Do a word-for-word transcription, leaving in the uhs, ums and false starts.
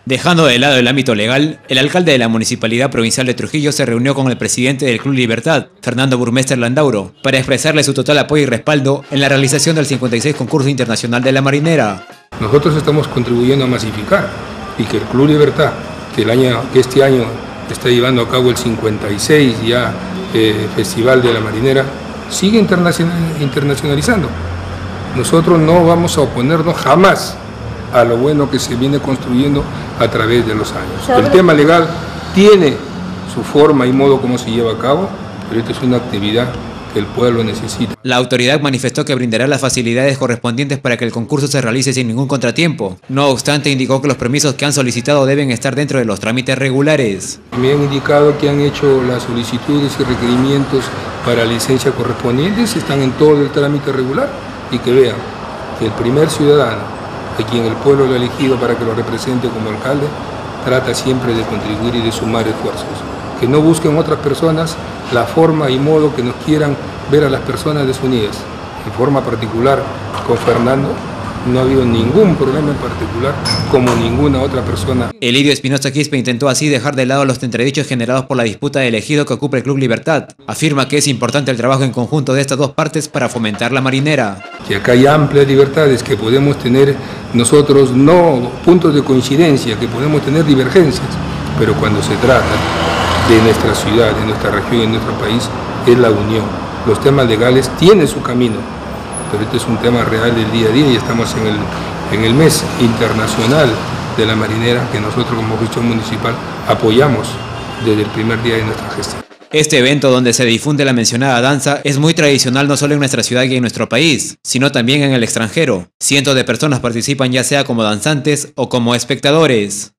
Dejando de lado el ámbito legal, el alcalde de la Municipalidad Provincial de Trujillo se reunió con el presidente del Club Libertad, Fernando Burmester Landauro, para expresarle su total apoyo y respaldo en la realización del cincuenta y seis Concurso Internacional de la Marinera. Nosotros estamos contribuyendo a masificar y que el Club Libertad, que, el año, que este año está llevando a cabo el cincuenta y seis ya eh, Festival de la Marinera, sigue internacionalizando. Nosotros no vamos a oponernos jamás a lo bueno que se viene construyendo a través de los años. El tema legal tiene su forma y modo como se lleva a cabo, pero esta es una actividad que el pueblo necesita. La autoridad manifestó que brindará las facilidades correspondientes para que el concurso se realice sin ningún contratiempo. No obstante, indicó que los permisos que han solicitado deben estar dentro de los trámites regulares. Me han indicado que han hecho las solicitudes y requerimientos para licencia correspondientes, están en todo el trámite regular, y que vean que el primer ciudadano a quien el pueblo lo ha elegido para que lo represente como alcalde, trata siempre de contribuir y de sumar esfuerzos. Que no busquen otras personas la forma y modo que nos quieran ver a las personas desunidas. En forma particular, con Fernando, no ha habido ningún problema en particular, como ninguna otra persona. Elidio Espinosa Quispe intentó así dejar de lado los entredichos generados por la disputa de elegido que ocupa el Club Libertad. Afirma que es importante el trabajo en conjunto de estas dos partes para fomentar la marinera. Que acá hay amplias libertades, que podemos tener nosotros no puntos de coincidencia, que podemos tener divergencias, pero cuando se trata de nuestra ciudad, de nuestra región y de nuestro país, es la unión. Los temas legales tienen su camino, pero este es un tema real del día a día y estamos en el, en el mes internacional de la marinera que nosotros como gestión municipal apoyamos desde el primer día de nuestra gestión. Este evento, donde se difunde la mencionada danza, es muy tradicional no solo en nuestra ciudad y en nuestro país, sino también en el extranjero. Cientos de personas participan ya sea como danzantes o como espectadores.